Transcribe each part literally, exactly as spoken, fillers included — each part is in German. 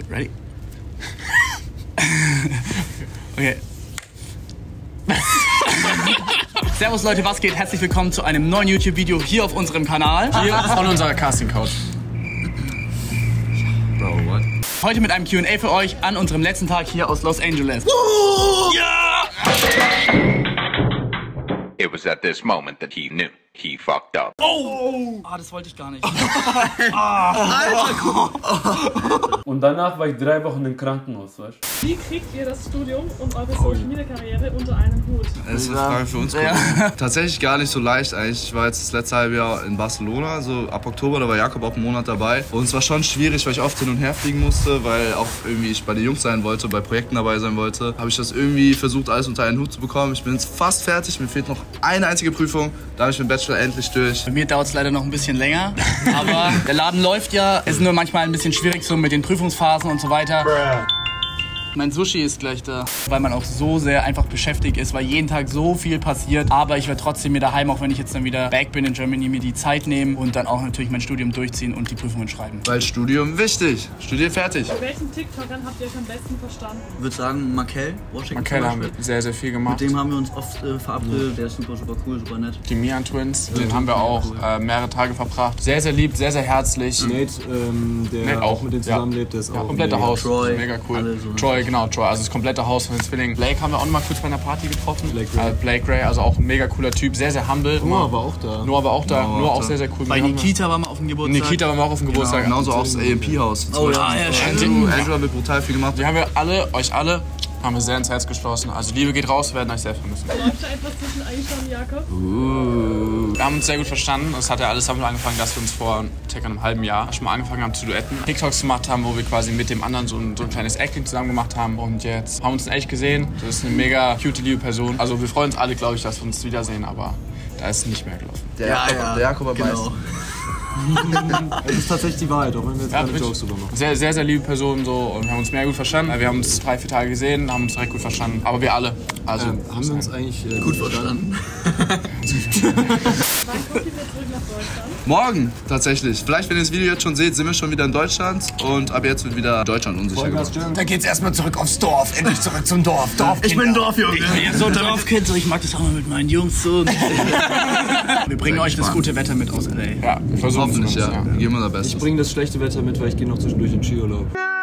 Ready? Okay. Servus Leute, was geht? Herzlich willkommen zu einem neuen YouTube-Video hier auf unserem Kanal. Hier von unserer Casting-Couch. Bro, what? Heute mit einem Q and A für euch an unserem letzten Tag hier aus Los Angeles. Ja! It was at this moment that he knew he fucked up. Oh! Ah, das wollte ich gar nicht. Und danach war ich drei Wochen im Krankenhaus, weißt du? Wie kriegt ihr das Studium und eure Social-Media-Karriere unter einen Hut? Das ist eine Frage für uns. Ja. Tatsächlich gar nicht so leicht eigentlich. Ich war jetzt das letzte halbe Jahr in Barcelona, also ab Oktober, da war Jakob auch einen Monat dabei. Und es war schon schwierig, weil ich oft hin und her fliegen musste, weil auch irgendwie ich bei den Jungs sein wollte, bei Projekten dabei sein wollte. Habe ich das irgendwie versucht, alles unter einen Hut zu bekommen. Ich bin jetzt fast fertig, mir fehlt noch eine einzige Prüfung, da habe ich den Bachelor endlich durch. Bei mir dauert es leider noch ein bisschen länger, aber der Laden läuft ja. Es ist nur manchmal ein bisschen schwierig so mit den Prüfungsphasen und so weiter. Mein Sushi ist gleich da, weil man auch so sehr einfach beschäftigt ist, weil jeden Tag so viel passiert. Aber ich werde trotzdem mir daheim, auch wenn ich jetzt dann wieder back bin in Germany, mir die Zeit nehmen und dann auch natürlich mein Studium durchziehen und die Prüfungen schreiben. Weil Studium wichtig. Studier fertig. Bei welchen TikTokern habt ihr euch am besten verstanden? Ich würde sagen Markel, Washington. Markel haben wir sehr, sehr viel gemacht. Mit dem haben wir uns oft äh, verabredet. Der ist super, super cool, super nett. Die Mian Twins, den haben wir auch äh, mehrere Tage verbracht. Sehr, sehr lieb, sehr, sehr herzlich. Nate, ähm, der Nate auch mit denen zusammenlebt, der ist ja, auch komplette mega. Haus, Troy, mega cool. alle so, ne? Troy, genau, Troy, also das komplette Haus von den Zwillingen. Blake haben wir auch noch mal kurz bei einer Party getroffen. Blake Ray. Äh, Blake Ray, also auch ein mega cooler Typ, sehr, sehr humble. Noah war auch da. Noah war auch da, Noah Noah auch auch da. sehr, sehr cool. Bei Wir haben- Nikita waren wir auf dem Geburtstag. Nikita waren wir auch auf dem Geburtstag. Genauso auch das A M P-Haus. Oh ja, ja, Andrew, Andrew wird brutal viel gemacht. Die haben wir alle, euch alle, haben wir sehr ins Herz geschlossen. Also Liebe geht raus, wir werden euch sehr vermissen. Läuft da etwas zwischen Aisha und Jakob? Wir haben uns sehr gut verstanden. Es hat ja alles damit angefangen, dass wir uns vor circa einem halben Jahr schon mal angefangen haben zu duetten. TikToks gemacht haben, wo wir quasi mit dem anderen so ein, so ein kleines Acting zusammen gemacht haben. Und jetzt haben wir uns in echt gesehen. Das ist eine mega cute, liebe Person. Also wir freuen uns alle, glaube ich, dass wir uns wiedersehen, aber da ist nicht mehr gelaufen. Der Ja, Jakob, ja, der Jakob am genau. meisten. Das ist tatsächlich die Wahrheit, auch wenn wir jetzt Ja, keine wirklich. Jokes drüber machen. Sehr, sehr, sehr liebe Person so und wir haben uns mega gut verstanden. Wir haben uns drei, vier Tage gesehen, haben uns direkt gut verstanden. Aber wir alle. Also Ähm, haben wir uns eigentlich äh, Gut verstanden. Wann kommt ihr wieder zurück nach Deutschland? Morgen tatsächlich. Vielleicht, wenn ihr das Video jetzt schon seht, sind wir schon wieder in Deutschland. Und ab jetzt wird wieder Deutschland unsicher gemacht. Da geht's erstmal zurück aufs Dorf, endlich zurück zum Dorf. Dorfkinder. Ich bin Dorfjunge. Ich bin jetzt so Dorfkind, so ich mag das auch mal mit meinen Jungs so. Wir bringen euch das gute Wetter mit aus L A. ja, wir versuchen Hoffentlich, es. ja. Wir geben unser Bestes. Ich bringe das schlechte Wetter mit, weil ich gehe noch zwischendurch in Skiurlaub.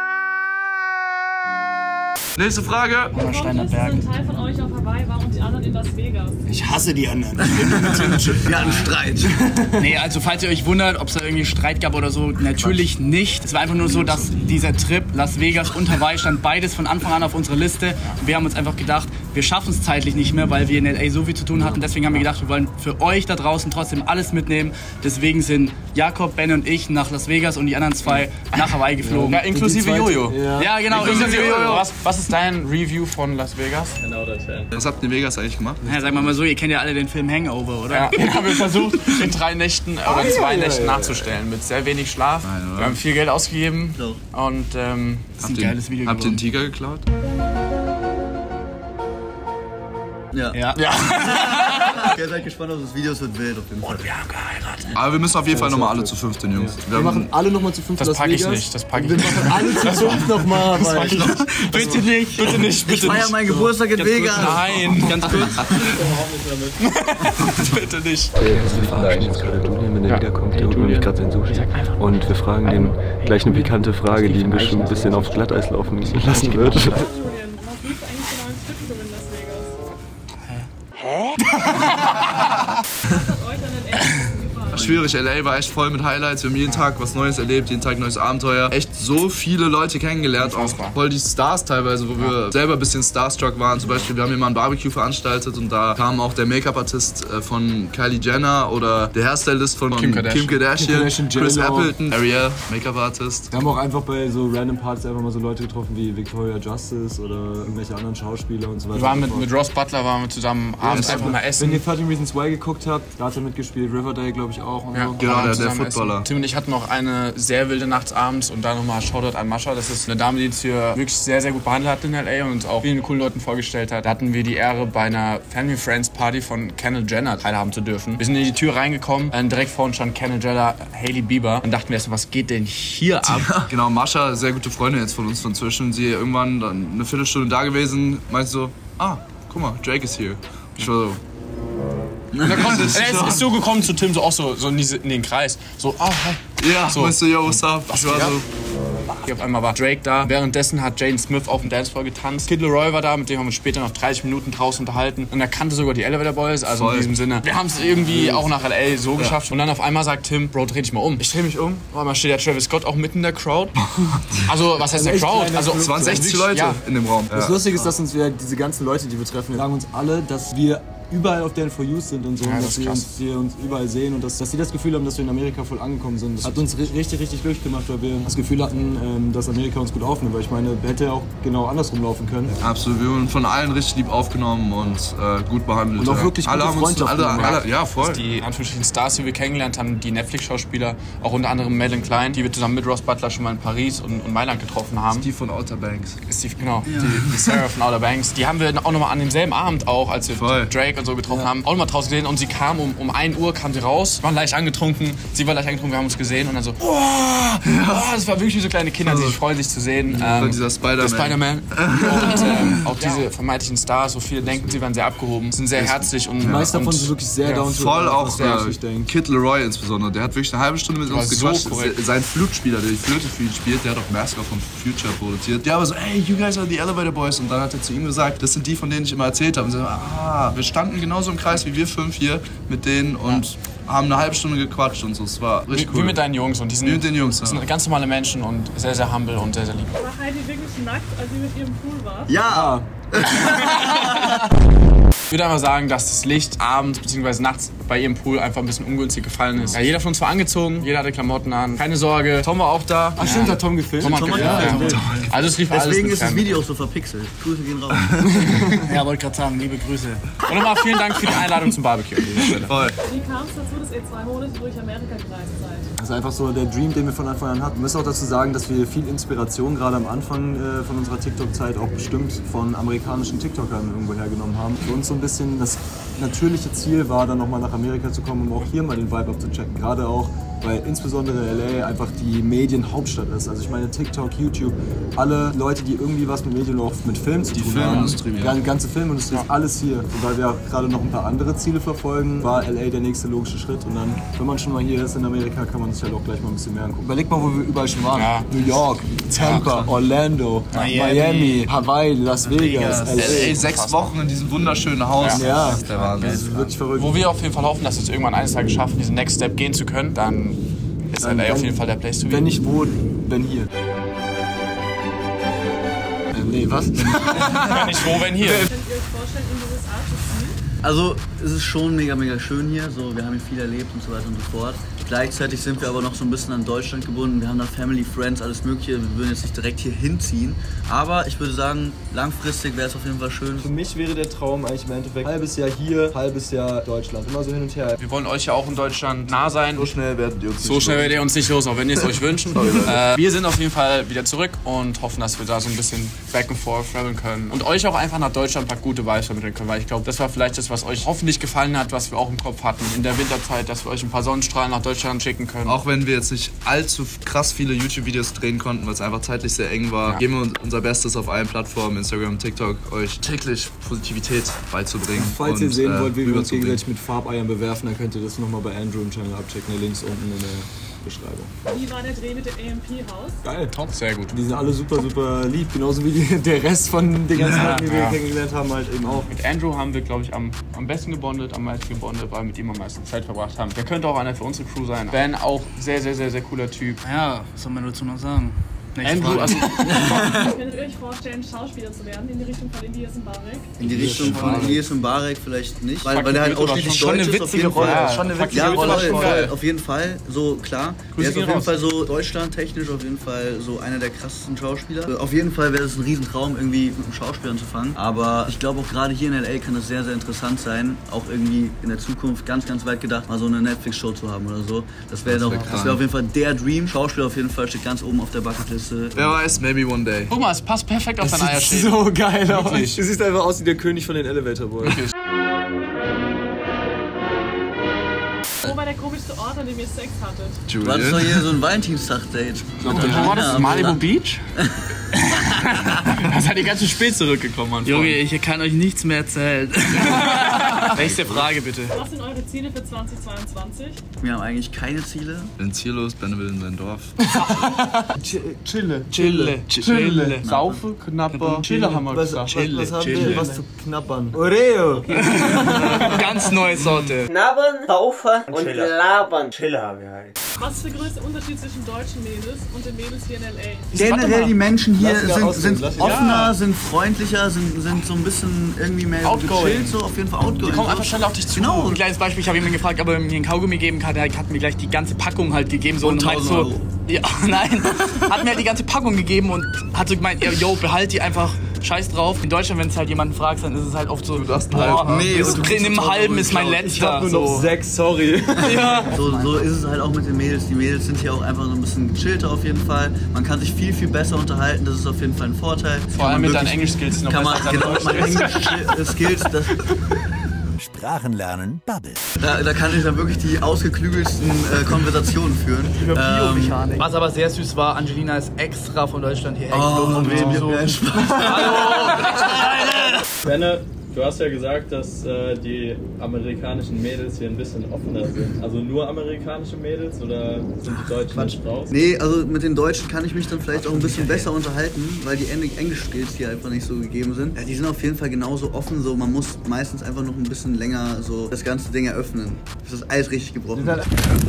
Nächste Frage. Kommt es, dass ein Teil von euch auf Hawaii war und die anderen in Las Vegas? Ich hasse die anderen. Wir hatten Streit. Nee, also falls ihr euch wundert, ob es da irgendwie Streit gab oder so, natürlich nicht. Es war einfach nur so, dass dieser Trip Las Vegas und Hawaii stand beides von Anfang an auf unserer Liste. Wir haben uns einfach gedacht, wir schaffen es zeitlich nicht mehr, weil wir in L A so viel zu tun hatten. Deswegen haben wir gedacht, wir wollen für euch da draußen trotzdem alles mitnehmen. Deswegen sind Jakob, Ben und ich nach Las Vegas und die anderen zwei nach Hawaii geflogen. Ja, inklusive Die zweite- Jojo. Ja. Ja, genau. Inklusive inklusive Jojo. Jojo. Was, was ist dein Review von Las Vegas? Was habt ihr in Vegas eigentlich gemacht? Ja, sagen wir mal so, ihr kennt ja alle den Film Hangover, oder? Ja, den haben wir versucht, in drei Nächten oder ja, zwei ja, Nächten ja, ja. nachzustellen. Mit sehr wenig Schlaf. Nein, oder? Wir haben viel Geld ausgegeben. Und ähm, Das ist ein geiles Video Habt ihr einen geworden. Tiger geklaut? Ja. Ja. Ihr seid gespannt auf das Video, es wird wild auf jeden Fall. Wir haben geheiratet. Aber wir müssen auf jeden Fall nochmal alle zu fünften, Jungs. Wir machen alle nochmal zu fünf das Las packe ich Vegas. nicht. Das packe ich Wir nicht. machen alle zu fünf nochmal. Bitte nicht. Bitte nicht, Ich bitte feier nicht. meinen Geburtstag in Vegas. Nein, Ganz kurz. bitte nicht. Wir verabschieden uns gerade Julian, wenn er wiederkommt. Der holt nämlich gerade sein Sushi. Und wir fragen den gleich eine pikante Frage, die ihn bestimmt ein bisschen aufs Glatteis laufen lassen wird. Julian, was lief eigentlich genau im Stripclub in Las Vegas? Hä? Was hat euch an den Enden gefallen? Schwierig, L A war echt voll mit Highlights. Wir haben jeden Tag was Neues erlebt, jeden Tag neues Abenteuer. Echt so viele Leute kennengelernt, auch Unfassbar. voll die Stars teilweise, wo wir selber ein bisschen starstruck waren. Zum Beispiel, wir haben hier mal ein Barbecue veranstaltet und da kam auch der Make-up-Artist äh, von Kylie Jenner oder der Hairstylist von Kim Kardashian. Kim Kardashian, Kim Kardashian, Chris J-Lo. Appleton, Ariel, Make-up-Artist. Wir haben auch einfach bei so random Parts einfach mal so Leute getroffen wie Victoria Justice oder irgendwelche anderen Schauspieler und so weiter. Wir waren mit, mit Ross Butler waren wir zusammen abends einfach mal Wenn essen. ihr thirteen Reasons Why geguckt habt, da hat er mitgespielt, Riverdale glaube ich auch. auch. Und ja. so. Genau, der, der Footballer. Tim und ich hatten noch eine sehr wilde Nacht abends und dann nochmal Shoutout an Mascha. Das ist eine Dame, die uns hier wirklich sehr, sehr gut behandelt hat in L A und uns auch vielen coolen Leuten vorgestellt hat. Da hatten wir die Ehre, bei einer Family Friends Party von Kendall Jenner teilhaben zu dürfen. Wir sind in die Tür reingekommen, direkt vor uns stand Kendall Jenner, Hailey Bieber. Dann dachten wir erst mal, was geht denn hier ab? Ja, genau, Mascha, sehr gute Freundin jetzt von uns von zwischen. Sie irgendwann dann eine Viertelstunde da gewesen, meinte so, ah, guck mal, Drake ist hier. Ich war so... Da kommt, er ist, ist so gekommen zu Tim, so auch so, so in, diese, in den Kreis. So, ah, oh, hi. Ja, so, weißt du, yo, what's up? Was war so... Auf einmal war Drake da. Währenddessen hat Jaden Smith auf dem Dancefloor getanzt. Kid Laroi war da, mit dem haben wir uns später noch dreißig Minuten draußen unterhalten. Und er kannte sogar die Elevator Boys, also Voll. In diesem Sinne. Wir haben es irgendwie auch nach L A so ja. geschafft. Und dann auf einmal sagt Tim, Bro, dreh dich mal um. Ich dreh mich um. Auf einmal steht der Travis Scott auch mitten in der Crowd. Also, was heißt der Crowd? Also, es waren sechzig Leute ja. in dem Raum. Das ja. Lustige ist, dass uns wir, diese ganzen Leute, die wir treffen, sagen uns alle, dass wir überall auf deren For Yous sind und so, ja, und dass wir uns, wir uns überall sehen und dass, dass sie das Gefühl haben, dass wir in Amerika voll angekommen sind. Das hat uns richtig, richtig glücklich gemacht, weil wir das Gefühl hatten, ähm, dass Amerika uns gut aufnimmt. Weil ich meine, hätte auch genau andersrum laufen können. Absolut, wir wurden von allen richtig lieb aufgenommen und äh, gut behandelt. Und auch wirklich alle gute Freundschaften. Alle, alle, ja, voll. Die Anführungsstrichen Stars, die wir kennengelernt haben, die Netflix-Schauspieler, auch unter anderem Madeline Klein, die wir zusammen mit Ross Butler schon mal in Paris und, und Mailand getroffen haben. Steve von Outer Banks. Steve, genau, ja. die, die Sarah von Outer Banks. Die haben wir auch nochmal an demselben Abend auch, als wir voll. Drake und so getroffen ja. haben, auch nochmal draußen gesehen und sie kam um, um ein Uhr, kam sie raus, war leicht angetrunken, sie war leicht angetrunken, wir haben uns gesehen und dann so, oh, ja. oh das war wirklich wie so kleine Kinder, die sich freuen, sich zu sehen. Ähm, dieser Spider-Man. Spider-Man. Und ähm, auch diese ja. vermeintlichen Stars, so viele denken, sie waren sehr abgehoben, sind sehr herzlich und... Die meisten davon sind wirklich sehr ja. down to Voll auch äh, Kid Laroi insbesondere, der hat wirklich eine halbe Stunde mit uns gequatscht. So sein Flutspieler, der die Flöte für ihn spielt, der hat auch Masker von Future produziert. Der war so, hey, you guys are the Elevator Boys. Und dann hat er zu ihm gesagt, das sind die, von denen ich immer erzählt habe. Und so, ah, wir standen genauso im Kreis wie wir fünf hier mit denen und ja. haben eine halbe Stunde gequatscht und so. Es war richtig wie, cool. Wie mit deinen Jungs. Und die sind, wie mit den Jungs, das sind ganz normale Menschen und sehr, sehr humble und sehr, sehr lieb. War Heidi wirklich nackt, als sie mit ihrem Pool war? Ja! Ich würde einmal sagen, dass das Licht abends bzw. nachts bei ihrem Pool einfach ein bisschen ungünstig gefallen ist. Ja, jeder von uns war angezogen, jeder hatte Klamotten an. Keine Sorge, Tom war auch da. Ach stimmt, hat Tom gefilmt? Tom hat gefilmt. Ja, ja. Ja. Also es lief Deswegen alles ist das Video auch so verpixelt. Grüße gehen raus. Ja, wollte gerade sagen, liebe Grüße. Und nochmal vielen Dank für die Einladung zum Barbecue. Voll. Wie kam es dazu, dass ihr zwei Monate durch Amerika gereist seid? Das ist einfach so der Dream, den wir von Anfang an hatten. Wir müssen auch dazu sagen, dass wir viel Inspiration gerade am Anfang äh, von unserer TikTok-Zeit auch bestimmt von amerikanischen TikTokern irgendwo hergenommen haben. Für uns so ein bisschen das natürliche Ziel war, dann nochmal nach Amerika zu kommen, um auch hier mal den Vibe abzuchecken. Gerade auch, weil insbesondere L A einfach die Medienhauptstadt ist. Also ich meine TikTok, YouTube, alle Leute, die irgendwie was mit Medien oder auch mit Film zu die tun Filmindustrie, haben. Ja. Die ganze Filmindustrie ist alles hier. Und weil wir auch gerade noch ein paar andere Ziele verfolgen, war L A der nächste logische Schritt. Und dann, wenn man schon mal hier ist in Amerika, kann man sich halt auch gleich mal ein bisschen mehr angucken. Überleg mal, wo wir überall schon waren. Ja. New York, Tampa, ja, Orlando, Miami, Miami, Hawaii, Las Vegas. L A, sechs Wochen in diesem wunderschönen Haus. Ja, ja. Das ist der Wahnsinn. Das ist wirklich verrückt. Wo wir auf jeden Fall hoffen, dass wir es irgendwann eines Tages schaffen, diesen Next Step gehen zu können, dann ist L A auf jeden Fall der Place to be. Wenn nicht wo, wenn hier. Äh, nee, was? Wenn nicht wo, wenn hier. Könnt ihr euch vorstellen, in die U S A zu ziehen? Also, es ist schon mega, mega schön hier. So, wir haben hier viel erlebt und so weiter und so fort. Gleichzeitig sind wir aber noch so ein bisschen an Deutschland gebunden. Wir haben da Family, Friends, alles Mögliche. Wir würden jetzt nicht direkt hier hinziehen. Aber ich würde sagen, langfristig wäre es auf jeden Fall schön. Für mich wäre der Traum eigentlich im Endeffekt halbes Jahr hier, halbes Jahr Deutschland. Immer so hin und her. Wir wollen euch ja auch in Deutschland nah sein. So schnell werdet ihr uns nicht So schnell werdet ihr uns nicht los, auch wenn ihr es euch wünschen. äh, wir sind auf jeden Fall wieder zurück und hoffen, dass wir da so ein bisschen back and forth traveln können. Und euch auch einfach nach Deutschland ein paar gute Vibes vermitteln können. Weil ich glaube, das war vielleicht das, was euch hoffentlich gefallen hat, was wir auch im Kopf hatten in der Winterzeit, dass wir euch ein paar Sonnenstrahlen nach Deutschland schicken können. Auch wenn wir jetzt nicht allzu krass viele YouTube-Videos drehen konnten, weil es einfach zeitlich sehr eng war, ja. geben wir unser Bestes auf allen Plattformen, Instagram, TikTok, euch täglich Positivität beizubringen. Falls und, ihr sehen äh, wollt, wie wir uns gegenseitig mit Farbeiern bewerfen, dann könnt ihr das nochmal bei Andrew im Channel abchecken. Der Link ist unten in der Beschreibung. Wie war der Dreh mit dem A M P-Haus? Geil. Top, sehr gut. Die sind alle super, super lieb, genauso wie die, der Rest von den ganzen ja, Leuten, die wir ja. kennengelernt haben, halt eben auch. Mit Andrew haben wir, glaube ich, am, am besten gebondet, am meisten gebondet, weil wir mit ihm am meisten Zeit verbracht haben. Der könnte auch einer für unsere Crew sein. Ben auch sehr, sehr, sehr, sehr cooler Typ. Ja, was soll man dazu noch sagen? Andrew, also Könntet ihr euch vorstellen, Schauspieler zu werden in die Richtung von Elias Mbarek? In die Richtung von Elias Mbarek vielleicht nicht, weil, weil der halt ausschließlich schon Deutsch eine ist. witzige Rolle. Ja, schon eine witzige ja, Rolle. voll, Schon voll, geil. auf jeden Fall, so klar. Grüße Der ist auf gehen jeden raus. Fall so deutschlandtechnisch auf jeden Fall so einer der krassesten Schauspieler. Auf jeden Fall wäre es ein Riesentraum, irgendwie mit einem Schauspieler anzufangen. Aber ich glaube auch gerade hier in L A kann das sehr, sehr interessant sein, auch irgendwie in der Zukunft ganz, ganz weit gedacht, mal so eine Netflix-Show zu haben oder so. Das wäre doch, das wäre auf jeden Fall der Dream. Schauspieler auf jeden Fall steht ganz oben auf der Bucketliste. Wer weiß, maybe one day. guck mal, es passt perfekt auf Das dein sieht Eierschädel. so geil aus. Wirklich. Du siehst einfach aus wie der König von den Elevator Boys. Wo war der komischste Ort, an dem ihr Sex hattet? Du hattest doch hier so ein Valentinstag-Date. Wo war das? Malibu Beach? Das hat die ganze spät zurückgekommen, Mann. Junge, ich kann euch nichts mehr erzählen. Nächste Frage bitte. Was sind eure Ziele für zweitausendzweiundzwanzig? Wir haben eigentlich keine Ziele. Bin ziellos, bin will in mein Dorf. Chille. Chille. Chille. Saufe, knapper, Chille haben wir Was, gesagt. was, was haben Chille. wir? Was zu knabbern? Oreo. Ganz neue Sorte. Knabbern, saufen und labern. Chiller haben wir halt. Was ist der größte Unterschied zwischen deutschen Mädels und den Mädels hier in L A? Generell die Menschen hier Lass ihn da sind, ausreden, sind lass ihn- offener, sind freundlicher, sind, sind so ein bisschen irgendwie mehr Outgoing. gechillt, so auf jeden Fall outgoing. Die kommen so. einfach schnell auf dich zu. Genau. Ein kleines Beispiel, ich habe jemanden gefragt, ob er mir einen Kaugummi geben kann. Der hat mir gleich die ganze Packung halt gegeben. So, Und und meint tausend Euro. so, ja, nein, hat mir halt die ganze Packung gegeben und hat so gemeint, yo, behalt die einfach, scheiß drauf. In Deutschland, wenn es halt jemanden fragst, dann ist es halt oft so, du darfst boah, einen Nee, das und du in dem kriegst halben ist mein geklaut. Ich hab letzter. nur noch So. sechs, sorry. Ja. So, so ist es halt auch mit den Mädels. Die Mädels sind hier auch einfach so ein bisschen gechillter auf jeden Fall. Man kann sich viel, viel besser unterhalten. Das ist auf jeden Fall ein Vorteil. Vor allem Kann man mit deinen wirklich- Englisch-Skills noch kann man, besser als genau, deine meine Deutsch-Skills. Englisch-Skills, das, Sprachenlernen, Bubble. da, da kann ich dann wirklich die ausgeklügelsten äh, Konversationen führen. Ähm, Was aber sehr süß war, Angelina ist extra von Deutschland hierher geflogen. oh, und wem so. mir Spaß. Benne, du hast ja gesagt, dass äh, die amerikanischen Mädels hier ein bisschen offener sind. Also nur amerikanische Mädels oder sind die Deutschen nicht raus? Nee, also mit den Deutschen kann ich mich dann vielleicht auch ein bisschen besser unterhalten, weil die Eng- Englisch-Skills hier einfach nicht so gegeben sind. Ja, die sind auf jeden Fall genauso offen, so man muss meistens einfach noch ein bisschen länger so das ganze Ding eröffnen, bis das Eis richtig gebrochen ist.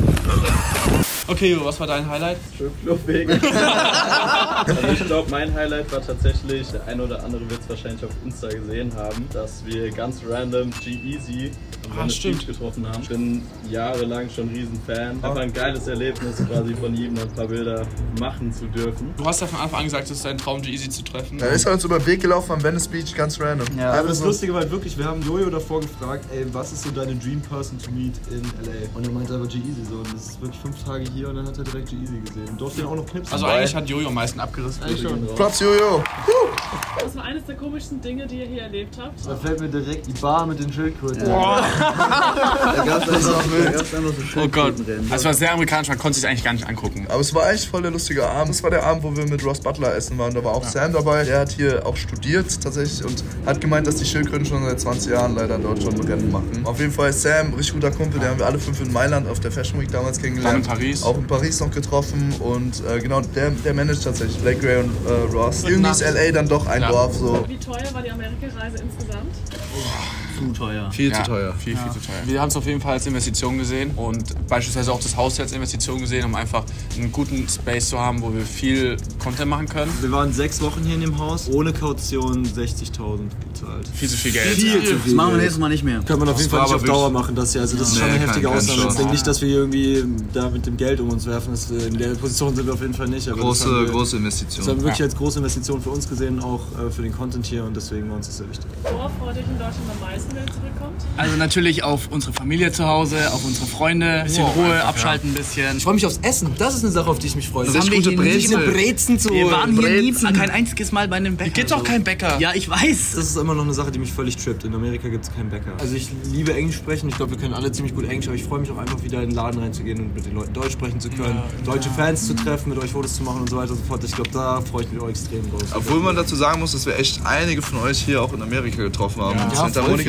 Okay, Jo, was war dein Highlight? Stripclub wegen. Also ich glaube, mein Highlight war tatsächlich, der eine oder andere wird es wahrscheinlich auf Insta gesehen haben, dass wir ganz random G-Eazy am Venice Beach getroffen haben. Ich bin jahrelang schon ein Riesenfan. Einfach ein geiles Erlebnis quasi von ihm, ein paar Bilder machen zu dürfen. Du hast ja von Anfang an gesagt, es ist dein Traum, G-Eazy zu treffen. Er ist uns über den Weg gelaufen am Venice Beach, ganz random. Ja, Aber das Lustige war halt wirklich, wir haben Jojo davor gefragt, ey, was ist so deine Dream Person to meet in L A? Und er meinte aber G-Eazy so. Und das ist wirklich fünf Tage hier und dann hat er direkt G-Eazy gesehen. Und durfte ihn auch noch knipsen. Also eigentlich hat Jojo am meisten abgerissen. Eigentlich schon. Props, Jojo. Was war eines der komischsten Dinge, die ihr hier erlebt habt? Da fällt mir direkt die Bar mit den Schildkröten. Da gab es einfach, da gab's einfach so Oh Gott, Schildkrötenrennen. das war sehr amerikanisch, man konnte sich eigentlich gar nicht angucken. Aber es war echt voll der lustige Abend. Das war der Abend, wo wir mit Ross Butler essen waren. Da war auch Sam dabei. Der hat hier auch studiert tatsächlich und hat gemeint, dass die Schildkröten schon seit zwanzig Jahren leider dort schon Rennen machen. Auf jeden Fall ist Sam, richtig guter Kumpel. Den haben wir alle fünf in Mailand auf der Fashion Week damals kennengelernt. Auch in Paris. Auch in Paris noch getroffen. Und äh, genau, der, der managt tatsächlich Blake Gray und äh, Ross. Irgendwie ist L A dann doch ein Ja. Dorf so. Wie teuer war die Amerika-Reise insgesamt? Zu teuer. Viel Ja, zu teuer. Viel, viel zu teuer. Wir haben es auf jeden Fall als Investition gesehen und beispielsweise auch das Haus hier als Investition gesehen, um einfach einen guten Space zu haben, wo wir viel Content machen können. Wir waren sechs Wochen hier in dem Haus, ohne Kaution sechzigtausend bezahlt. Viel zu viel Geld. Viel zu Das viel. machen wir nächstes Mal nicht mehr. Kann man auf Das jeden Fall war nicht auf aber Dauer wirklich- machen, das hier. Also das ist Nee, schon eine kein- heftige kein Ausnahme. Ich Chance. denke nicht, dass wir irgendwie da mit dem Geld um uns werfen. Das, in der Position sind wir auf jeden Fall nicht. Aber das Große, haben wir, große Das haben Investition. wir wirklich als große Investition für uns gesehen, auch äh, für den Content hier und deswegen war uns das sehr wichtig. Worauf freut euch in Deutschland am meisten, wenn ihr zurückkommt? Also natürlich auf unsere Familie zu Hause, auf unsere Freunde, ein bisschen Wow, Ruhe, einfach, abschalten ein bisschen. Ich freue mich aufs Essen. Das ist eine Sache, auf die ich mich freue. Das haben wir hier nie so. Brezen zu Wir waren hier nie, Brezen. kein einziges Mal bei einem Bäcker. Gibt doch so. keinen Bäcker. Ja, ich weiß. Das ist immer noch eine Sache, die mich völlig trippt. In Amerika gibt es keinen Bäcker. Also ich liebe Englisch sprechen. Ich glaube, wir können alle ziemlich gut Englisch, aber ich freue mich auch einfach wieder in den Laden reinzugehen und mit den Leuten Deutsch sprechen zu können, deutsche Fans zu treffen, mit euch Fotos zu machen und so weiter und so fort. Ich glaube, da freue ich mich auch extrem drauf. Obwohl man dazu sagen muss, dass wir echt einige von euch hier auch in Amerika getroffen haben. Ja, In Santa voll Monica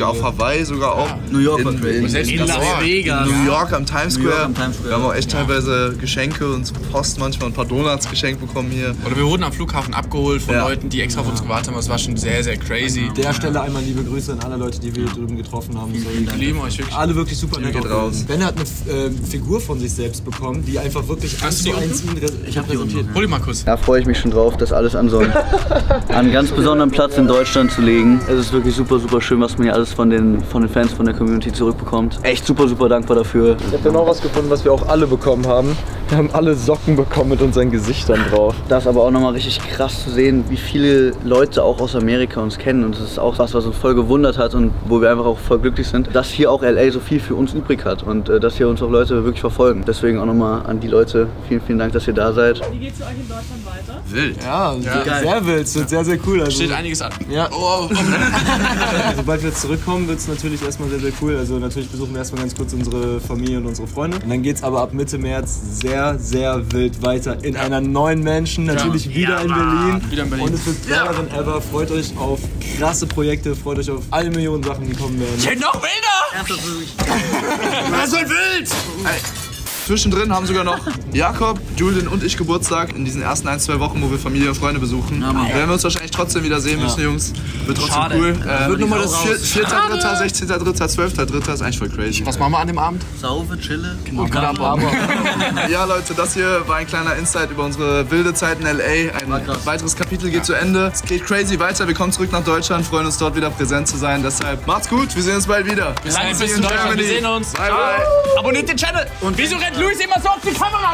auf Hawaii sogar auch. New York war in, crazy. in, In in, Las Vegas. in New York am Times New York Square. am Times Square. Wir haben auch echt teilweise Geschenke und Post manchmal ein paar Donuts geschenkt bekommen hier. Oder wir wurden am Flughafen abgeholt von Ja. Leuten, die extra auf uns gewartet haben. Das war schon sehr, sehr crazy. An der Stelle einmal liebe Grüße an alle Leute, die wir hier drüben getroffen haben. Wir lieben euch wirklich. Alle wirklich super nett. Geht auch raus. Ben hat eine äh, Figur von sich selbst bekommen, die einfach wirklich eins zu eins ihn Ich hab die unten. Hol die mal kurz. Da freue ich mich schon drauf, das alles an so einen, an einen ganz besonderen Platz in Deutschland zu legen. Es ist wirklich super, super schön, was man hier alles von den, von den Fans, von der Community zurückbekommt. Echt super, super dankbar dafür. Ich habe genau was gefunden, was wir auch alle bekommen haben. Wir haben alle Socken bekommen mit unseren Gesichtern drauf. Das ist aber auch nochmal richtig krass zu sehen, wie viele Leute auch aus Amerika uns kennen. Und das ist auch was, was uns voll gewundert hat und wo wir einfach auch voll glücklich sind, dass hier auch L A so viel für uns übrig hat und äh, dass hier uns auch Leute wirklich verfolgen. Deswegen auch nochmal an die Leute, vielen, vielen Dank, dass ihr da seid. Wie geht's für euch in Deutschland weiter? Wild. Ja, Ja. sehr, sehr wild. Es wird sehr, sehr cool. Also, Steht einiges an. Ja. Oh, oh. Sobald wir jetzt zurückkommen, wird es natürlich erstmal sehr, sehr cool. Also natürlich besuchen wir erstmal ganz kurz unsere Familie und unsere Freunde. Und dann geht es aber ab Mitte März sehr, sehr wild weiter in ja. einer neuen Mansion. Natürlich ja. wieder, ja, in Berlin. wieder in Berlin. Und es wird geiler than ever. Freut euch auf krasse Projekte, freut euch auf alle Millionen Sachen, die kommen werden. Steht noch wilder! Was soll wild? Ey. Zwischendrin haben sogar noch Jakob, Julian und ich Geburtstag in diesen ersten ein, zwei Wochen, wo wir Familie und Freunde besuchen. Ja, werden wir uns wahrscheinlich trotzdem wieder sehen müssen, ja. Jungs. Wird trotzdem Schade. cool. Äh, wird nochmal das vierter dritter, sechzehnter dritter, zwölfter dritter ist eigentlich voll crazy. Was machen wir an dem Abend? Saufe, chille. Genau, und Knapp. Ja Leute, das hier war ein kleiner Insight über unsere wilde Zeit in L A. Ein weiteres Kapitel geht ja. zu Ende. Es geht crazy weiter. Wir kommen zurück nach Deutschland, freuen uns dort wieder präsent zu sein. Deshalb macht's gut, wir sehen uns bald wieder. Bis dann, bis in Deutschland. Wir sehen uns. Bye, bye. Abonniert den Channel. Und wieso rennt Luis immer so auf die Kamera?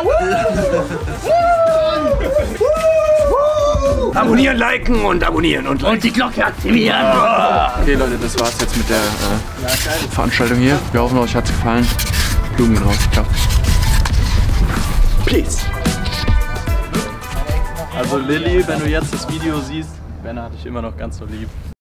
Abonnieren, liken und abonnieren und liken. Und die Glocke aktivieren. Okay Leute, das war's jetzt mit der äh, Veranstaltung hier. Wir hoffen, euch hat's gefallen. Blumen raus. Ciao. Peace. Also Lilly, wenn du jetzt das Video siehst, Ben hat dich immer noch ganz so lieb.